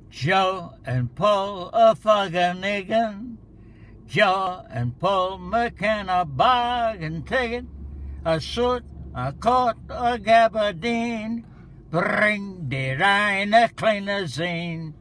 Joe and Paul a Fogganigan, Joe and Paul McKenna bargain ticket, a suit, a coat, a gabardine, bring the rain a cleaner zine.